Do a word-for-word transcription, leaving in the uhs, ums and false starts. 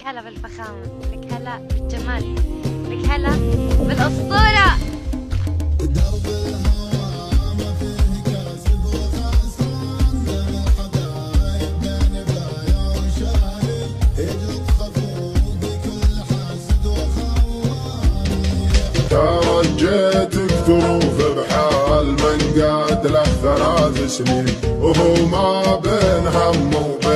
هلا بالفخامة، لك هلا بالجمال، لك هلا بالأسطورة. ترجيتك ظروف بحال من قاد له ثلاث سنين وهو ما بين هم